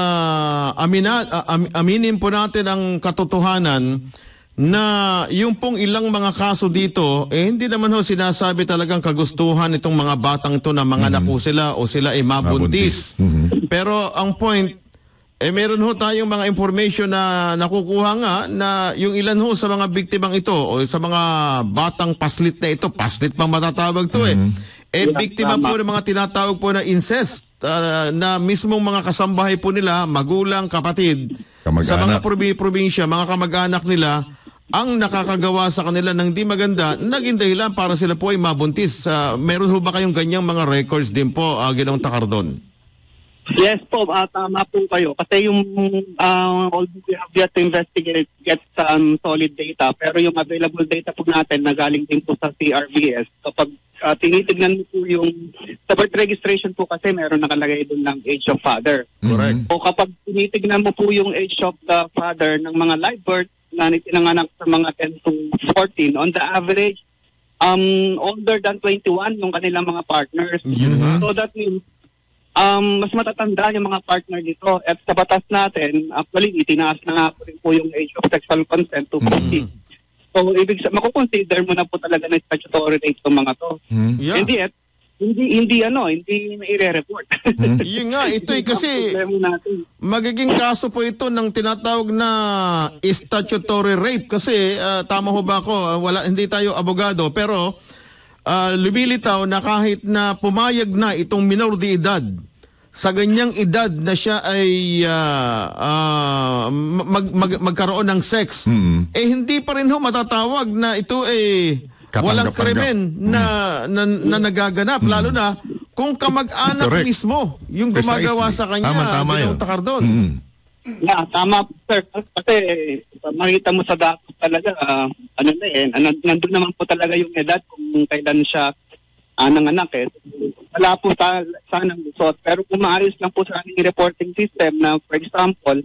uh, amina, uh, am, aminin po natin ang katotohanan na yung pong ilang mga kaso dito, eh hindi naman ho sinasabi talagang kagustuhan itong mga batang to na mga mm-hmm. naku sila o sila ay mabuntis. mabuntis. Mm-hmm. Pero ang point, eh meron ho tayong mga information na nakukuha nga na yung ilan ho sa mga biktimang ito o sa mga batang paslit na ito, paslit pang matatawag to mm-hmm. eh, Eh, Yeah, biktima tama. po ng mga tinatawag po na incest ah, na mismong mga kasambahay po nila, magulang, kapatid, Kamag-anak. sa mga probi- probinsya, mga kamag-anak nila, ang nakakagawa sa kanila ng di maganda, naging dahilan para sila po ay mabuntis. Ah, meron ho ba kayong ganyang mga records din po, uh, Ginoong Takardon? Yes po, ah, tama po kayo. Kasi yung, uh, although we have yet to investigate, get some solid data, pero yung available data po natin na galing din po sa C R V S, kapag uh, tinitignan mo po yung, sa birth registration po kasi meron nakalagay doon ng age of father. Correct. O kapag tinitignan mo po yung age of the father ng mga live birth na itinanganak sa mga ten to fourteen, on the average, um, older than twenty-one yung kanilang mga partners. Yun. So that means, um, mas matatanda yung mga partner dito. At sa batas natin, actually, itinaas na nga po rin po yung age of sexual consent to fifty. So, ibig sabihin, makukonsider mo na po talaga na statutory rape itong mga to. Yeah. Hindi, at hindi, hindi ano, hindi i-report. Yun nga, ito eh, kasi natin. magiging kaso po ito ng tinatawag na statutory rape kasi ah, tama ho ba ako, Ah, wala, hindi tayo abogado, pero ah, lumilitaw na kahit na pumayag na itong minor de edad, sa ganyang edad na siya ay ah, ah, mag, mag, magkaroon ng sex, eh hindi pa rin ho matatawag na ito eh walang Katanggap-tanggap. krimen na, na, na nagaganap, lalo na kung kamag-anak Correct. mismo yung gumagawa Precisely. sa kanya. Tama, tama Ginoong yun. Takardon. Mm. Yeah, tama po, sir. Kasi uh, makita mo sa datos talaga, ah, ano na eh, nan- nandun naman po talaga yung edad kung kailan siya uh, nanganak eh. Wala po sa, sanang lusot. Pero kung maayos lang po sa aming reporting system na, for example,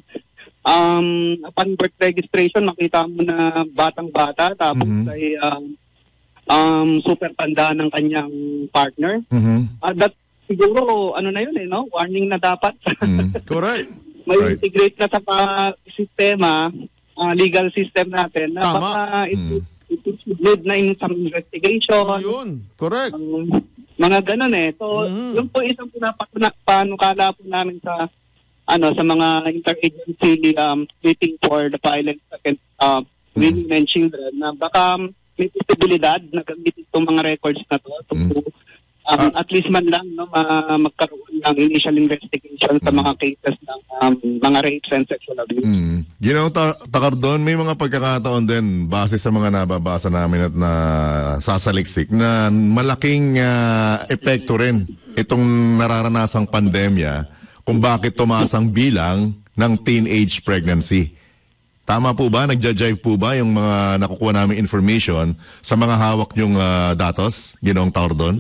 um, upon birth registration, makita mo na batang-bata, tapos Mhm. ay um, um, super tanda ng kanyang partner. Mhm. Ah, that siguro, ano na yun eh, no? Warning na dapat. Mm. Correct. May Right. integrate na sa pa- sistema, ah, legal system natin na Tama. baka it, Mm. it, it should lead na in some investigation. Yun. Correct. um, mga ganun eh. So, Mhm. yun po isang pinapakuna, panukala po namin sa ano sa mga interagency um, meeting for the violence against uh, women and children na baka may posibilidad na gamitin itong mga records na to to Mm. um, at least man lang no, ma- magkaroon ng initial investigation sa mga cases ng um, mga rapes and sexual abuse. Mm. Ginoong Ta- Takardon, may mga pagkakataon din base sa mga nababasa namin at na sasaliksik na malaking ah, epekto rin itong nararanasang pandemya kung bakit tumaas ang bilang ng teenage pregnancy. Tama po ba? Nagja-jive po ba yung mga nakukuha namin information sa mga hawak yung ah, datos, Ginoong Takardon?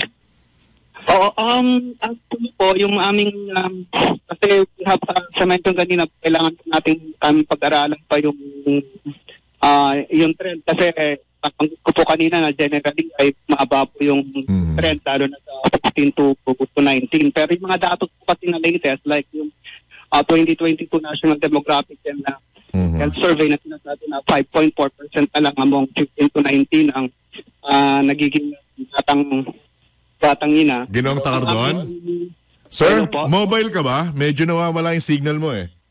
Oo, um, actually po, yung aming, um, kasi have, uh, sa mention kanina, kailangan po natin um, pag-aralan pa yung, uh, yung trend. Kasi, eh, ang ko po kanina na generally ay maaba po yung Mhm. trend, lalo na sa fifteen to nineteen. Pero yung mga datos po kasi na latest, like yung uh, twenty twenty-two National Demographic and uh, Mhm. Health Survey na sinasabi na five point four percent na lang among fifteen to nineteen ang uh, nagiging batang batang ina. Ginoong Takardon? Um, Sir, Ano po? mobile ka ba? Medyo nawawala yung signal mo eh.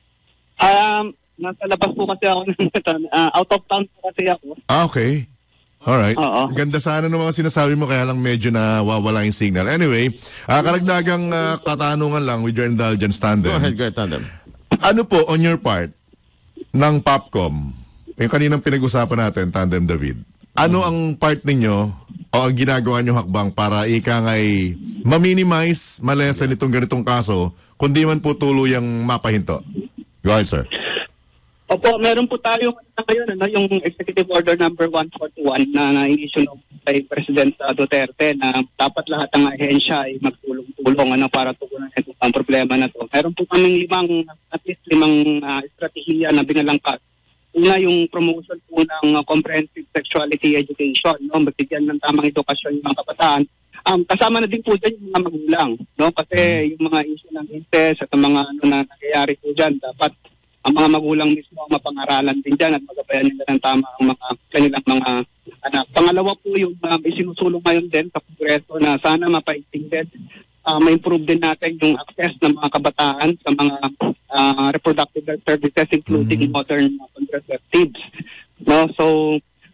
Um, nasa labas po kasi ako ng uh, out of town po kasi ako. Ah, okay. Alright. Oo. Ang ganda sana ng mga sinasabi mo, kaya lang medyo nawawala yung signal. Anyway, ah, karagdagang ah, katanungan lang with your indulgence, Tandem. Go ahead, go ahead, Tandem. Ano po, on your part, ng Popcom, yung kaninang pinag-usapan natin, Tandem David, ano ang part ninyo o ang ginagawa nyo hakbang para ika nga'y ma-minimize, malesen itong ganitong kaso, kundi man po tuluyang mapahinto? Go ahead, sir. Opo, meron po tayo ngayon ano, yung Executive Order number one forty-one na na-issue kay President uh, Duterte na dapat lahat ng ahensya ay magtulong-tulong ano, para tugunan ito ang problema na to. Meron po kaming limang, at least limang uh, estratehiya na binalangkas. Una, yung promotion po ng uh, comprehensive sexuality education, no? Magbigyan ng tamang edukasyon yung mga kabataan. Um, kasama na din po dyan yung mga magulang, no? Kasi yung mga issue ng incest at ang mga ano na nangyayari po dyan, dapat ang mga magulang mismo ang mapang-aralan din dyan at magabayan nila ng tama ang mga kanilang mga anak. Pangalawa po yung uh, isinusulong ngayon din sa Kongreso na sana mapaigting din, uh, ma-improve din natin yung access ng mga kabataan sa mga uh, reproductive health services including Mhm. modern uh, contraceptives. No? So,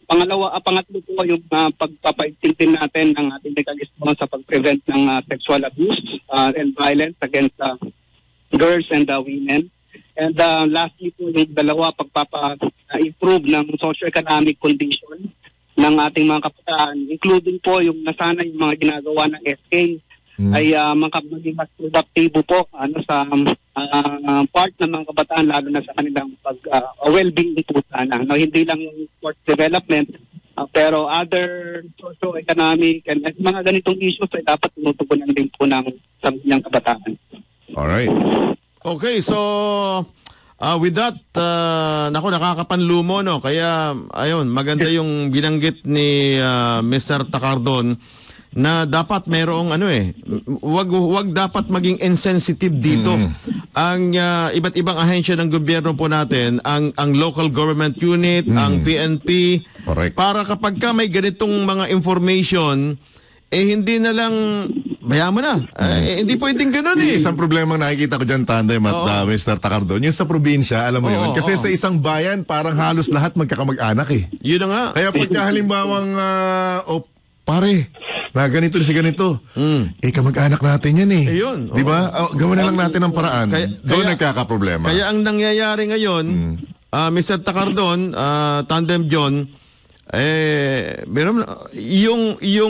pangalawa, uh, pangatlo po yung uh, pagpapaintintin natin ng ating mechanismo sa pag-prevent ng uh, sexual abuse uh, and violence against uh, girls and uh, women. And uh, lastly po yung dalawa, pagpapa-improve uh, ng socio-economic condition ng ating mga kabataan, including po yung nasanay yung mga ginagawa ng S K mm. ay uh, maging mas productive po ano, sa uh, part ng mga kabataan, lalo na sa kanilang pag, uh, well-being po sana. No, hindi lang yung sports development, uh, pero other socio-economic and, and mga ganitong issues ay dapat tinutugunan din po ng sa kanyang kabataan. Alright. Okay, so uh, with that, uh, naku, nakakapanlumo, no? Kaya, ayun, maganda yung binanggit ni uh, Mister Takardon na dapat mayroong ano eh, wag, wag dapat maging insensitive dito. Mm. Ang uh, iba't ibang ahensya ng gobyerno po natin, ang, ang local government unit, mm. ang P N P, correct, para kapag ka may ganitong mga information, eh hindi na lang bayaan mo na. Eh, hindi pwedeng gano'n eh. Isang problema nakikita ko dyan, Tandem at uh, Mister Takardon, yung sa probinsya, alam mo oo, yun. Kasi oo, sa isang bayan, parang halos lahat magkakamag-anak eh. Yun na nga. Kaya pagka halimbawang, uh, oh, pare, na ganito si ganito, mm. eh kamag-anak natin yan eh. Ayun. Di ba? Oh, gawin na lang natin ang paraan. Kaya, doon nagkakaproblema. Kaya ang nangyayari ngayon, mm. uh, Mister Takardon, uh, Tandem John, eh, meron, yung, yung,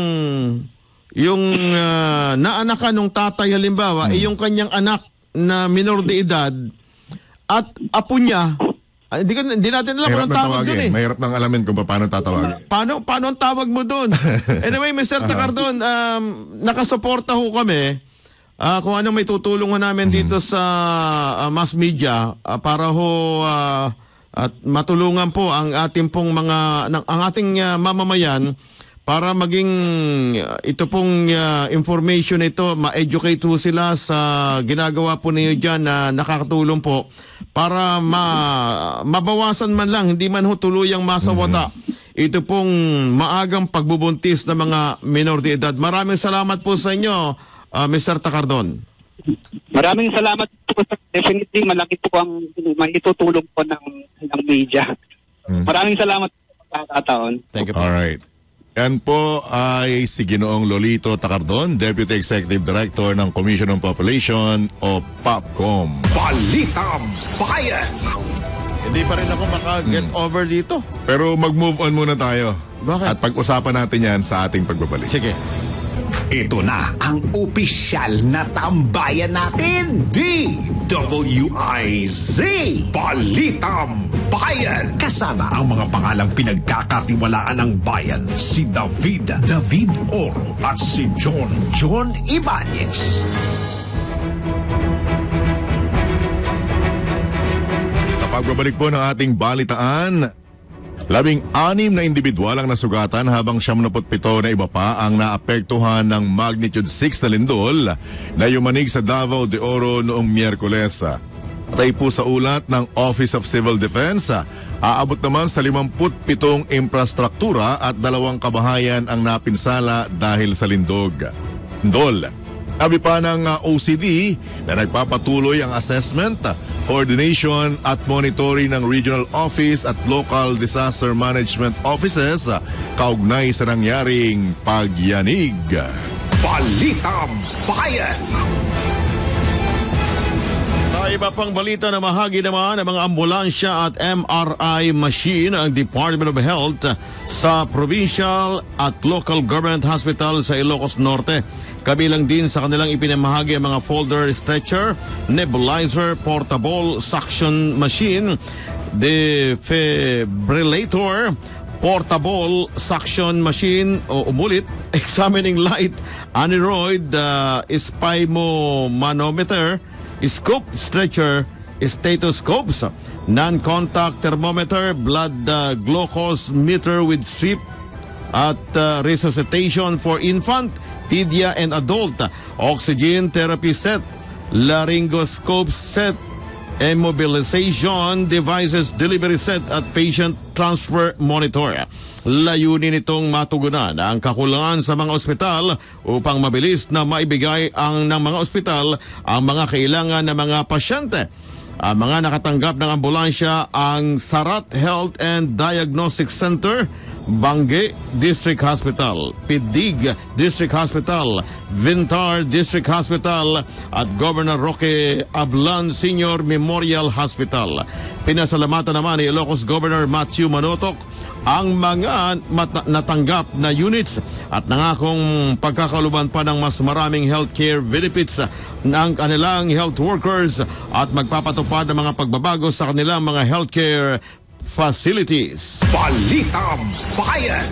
yung uh, naanakan ng tatay halimbawa, hmm. eh yung kanyang anak na minor de edad at apo niya, hindi uh, hindi natin alam kung ang tawag doon eh. Mahirap nang alamin kung paano tatawagin. Paano, paano ang tawag mo doon? Anyway, Mister Takardon, um, nakasuporta ho kami uh, kung ano may tutulong ho namin hmm. dito sa uh, mass media uh, para ho uh, at matulungan po ang ating pong mga ng, ang ating uh, mamamayan para maging uh, ito pong uh, information ito ma-educate po sila sa ginagawa po niyo diyan na nakakatulong po para ma, mabawasan man lang, hindi man ho tuluyang masawata mm-hmm. ito pong maagang pagbubuntis ng mga minor de edad. Maraming salamat po sa inyo, uh, Mister Takardon. Maraming salamat po. Definitely malaki po ang maitutulong po ng, ng media. Hmm. Maraming salamat po sa pagkakataon. Thank you. Alright. Yan po ay si Ginoong Lolito Takardon, Deputy Executive Director ng Commission on Population o POPCOM. Balitang Bayan! Hindi pa rin ako maka-get hmm. over dito. Pero mag-move on muna tayo. Bakit? At pag-usapan natin yan sa ating pagbabalik. Sige. Ito na ang opisyal na tambayan natin, D W I Z Balitang Bayan. Kasama ang mga pangalang pinagkakatiwalaan ng bayan, si David David Oro at si John John Ibanez. Kapag babalik po ng ating balitaan, labing-anim na individual ang nasugatan habang siyam na putpito na iba pa ang naapektuhan ng magnitude six na lindol na yumanig sa Davao de Oro noong Miyerkules. Patay po sa ulat ng Office of Civil Defense, aabot naman sa limampu't-pitong infrastruktura at dalawang kabahayan ang napinsala dahil sa lindog. Lindol. Sabi pa ng uh, O C D na nagpapatuloy ang assessment, coordination at monitoring ng regional office at local disaster management offices uh, kaugnay sa nangyaring pagyanig. Balitang Bayan! Sa iba pang balita na mahagi naman ng mga ambulansya at M R I machine ang Department of Health sa provincial at local government hospital sa Ilocos Norte. Kabilang din sa kanilang ipinamahagi ang mga folder stretcher, nebulizer, portable suction machine, defibrillator, portable suction machine o umulit, examining light, aneroid, uh, spymomanometer, scope stretcher, stethoscopes, non-contact thermometer, blood uh, glucose meter with strip at uh, resuscitation for infant, pedia and adult, oxygen therapy set, laryngoscope set, immobilization devices delivery set at patient transfer monitor. Layunin itong matugunan ang kakulangan sa mga ospital upang mabilis na maibigay ang ng mga ospital ang mga kailangan ng mga pasyente. Uh, mga nakatanggap ng ambulansya ang Sarat Health and Diagnostic Center, Bangi District Hospital, Pidig District Hospital, Vintar District Hospital at Governor Roque Ablan Senior Memorial Hospital. Pinasalamatan naman ni Ilocos Governor Matthew Manotoc ang mga mat- natanggap na units at nangakong pagkakaluban pa ng mas maraming healthcare benefits ng kanilang health workers at magpapatupad ng mga pagbabago sa kanilang mga healthcare facilities. Balitang Bayan!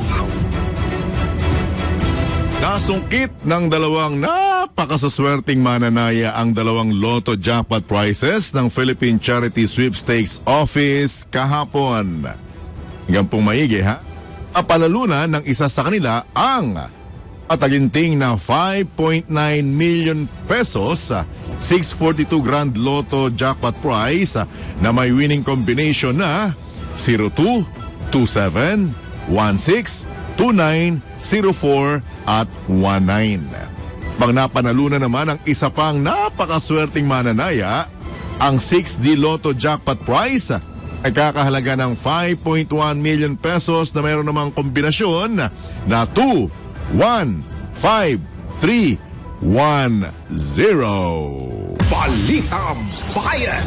Nasungkit ng dalawang napakasaswerteng mananaya ang dalawang Lotto jackpot prizes ng Philippine Charity Sweepstakes Office kahapon. Hanggang pong maigi ha, apalalunan ng isa sa kanila ang ataginting na five point nine million pesos six forty-two Grand Lotto jackpot prize na may winning combination na zero two, two seven, one six, two nine, zero four at one nine. Pag napanalunan naman ang isa pang napakaswerteng mananaya, ang six D Lotto jackpot prize ay kakahalaga ng five point one million pesos na mayroon namang kombinasyon na two, one, five, three, one, zero. Balitang Bayan!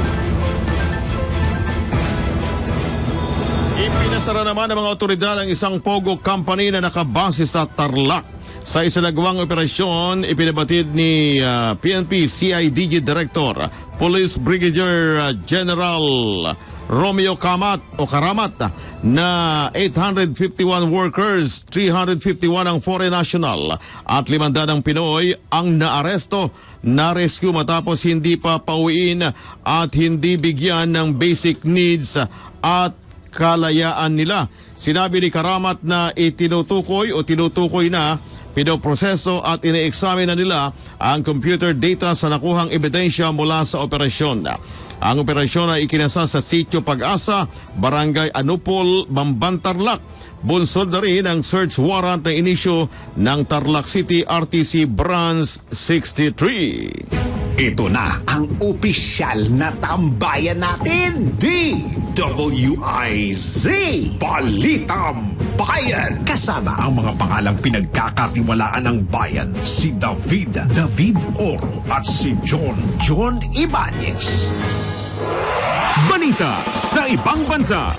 Ipinasara naman ng mga otoridad ang isang pogo company na nakabase sa Tarlac. Sa isalagawang operasyon, ipinabatid ni uh, P N P C I D G Director, Police Brigadier uh, General Romeo Kamat o Karamat na eight hundred fifty-one workers, three hundred fifty-one ang foreign national at limandaan Pinoy ang naaresto, na-rescue matapos hindi pa pauwiin at hindi bigyan ng basic needs at kalayaan nila. Sinabi ni Karamat na itinutukoy o tinutukoy na pinoproseso at ine-examine na nila ang computer data sa nakuhang ebidensya mula sa operasyon. Ang operasyon ay ikinasa sa Sitio Pag-asa, Barangay Anupol, Bamban, Tarlac. Bunsod na rin ang search warrant na inisyo ng Tarlac City R T C Branch sixty-three. Ito na ang opisyal na tambayan natin, D W I Z Balitang Bayan. Kasama ang mga pangalang pinagkakatiwalaan ng bayan, si David David Oro at si John John Ibanez. Balita sa ibang bansa.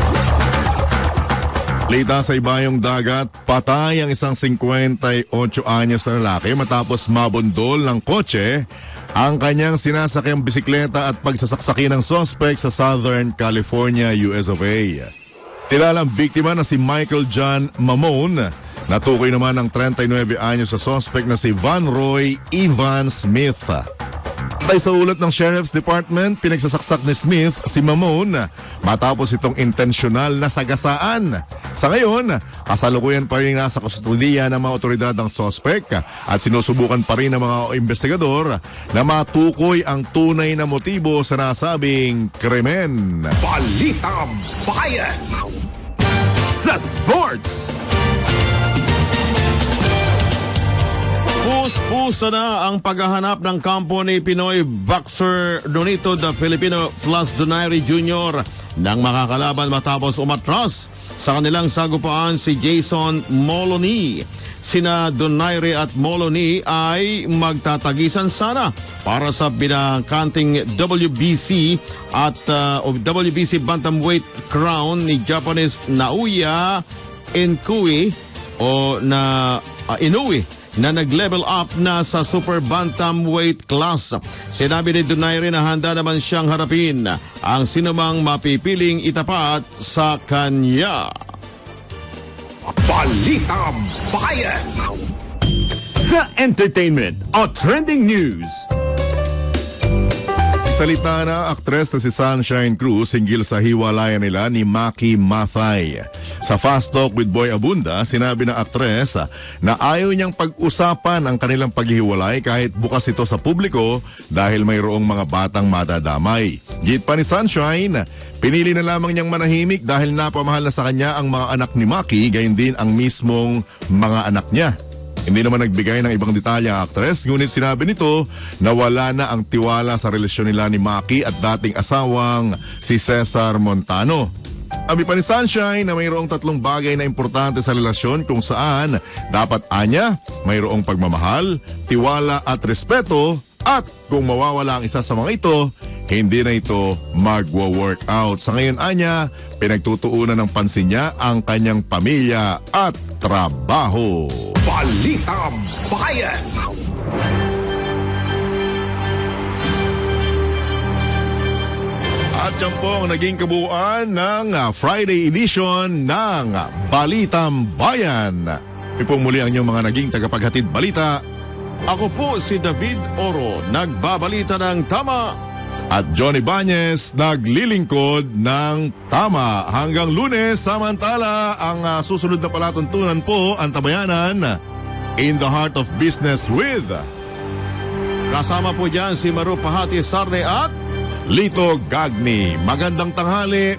Lita sa ibayong dagat, patay ang isang fifty-eight anyos na lalaki matapos mabundol ng kotse ang kanyang sinasakyang bisikleta at pagsasaksaki ng suspect sa Southern California, U S of A. Nilalang biktima na si Michael John Mamone. Natukoy naman ng thirty-nine anyos sa suspect na si Van Roy Evan Smith. Tay sa ulat ng Sheriff's Department, pinagsasaksak ni Smith si Mamone matapos itong intensyonal na sagasaan. Sa ngayon, kasalukuyan pa rin nasa kustudiya ng mga otoridad ng suspect at sinusubukan pa rin ng mga investigador na matukoy ang tunay na motibo sa nasabing krimen. Balitang Bayan! Sa sports. Pus-pusa na ang paghahanap ng kampo ni Pinoy boxer Donito the Filipino Plus Donaire Junior nang makakalaban matapos umatras sa kanilang sagupaan si Jason Moloney. Sina Donaire at Moloney ay magtatagisan sana para sa binakanting W B C at uh, W B C Bantamweight crown ni Japanese Naoya Inoue o na uh, Inoue na nag-level up na sa super bantamweight class. Sinabi ni Donaire na handa naman siyang harapin ang sinumang mapipiling itapat sa kanya. Balitang Bayan! Sa entertainment o trending news. Salita na aktres na si Sunshine Cruz hinggil sa hiwalayan nila ni Maki Mathay. Sa Fast Talk with Boy Abunda, sinabi ng aktres na ayaw niyang pag-usapan ang kanilang paghihiwalay kahit bukas ito sa publiko dahil mayroong mga batang madadamay. Git pa ni Sunshine, pinili na lamang niyang manahimik dahil napamahal na sa kanya ang mga anak ni Maki, gayon din ang mismong mga anak niya. Hindi naman nagbigay ng ibang detalye ang aktres, ngunit sinabi nito na wala na ang tiwala sa relasyon nila ni Maki at dating asawang si Cesar Montano. Sabi pa ni Sunshine na mayroong tatlong bagay na importante sa relasyon kung saan dapat anya, mayroong pagmamahal, tiwala at respeto, at kung mawawala ang isa sa mga ito, hindi na ito magwa-work out. Sa ngayon anya, pinagtutuunan ng pansin niya ang kanyang pamilya at trabaho. Balita Bayan! At yan po ang naging kabuuan ng uh, Friday edition ng Balitang Bayan. Ipong muli ang inyong mga naging tagapaghatid balita. Ako po si David Oro, nagbabalita ng tama. At Johnny Bañez, naglilingkod ng tama. Hanggang Lunes, samantala, ang uh, susunod na palatuntunan po, ang Tabayanan, In the Heart of Business with Kasama po dyan si Maru Pahati Sarne at Lito Gagni. Magandang tanghali,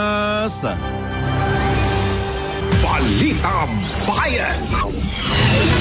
Pilipinas! Balita Bayan!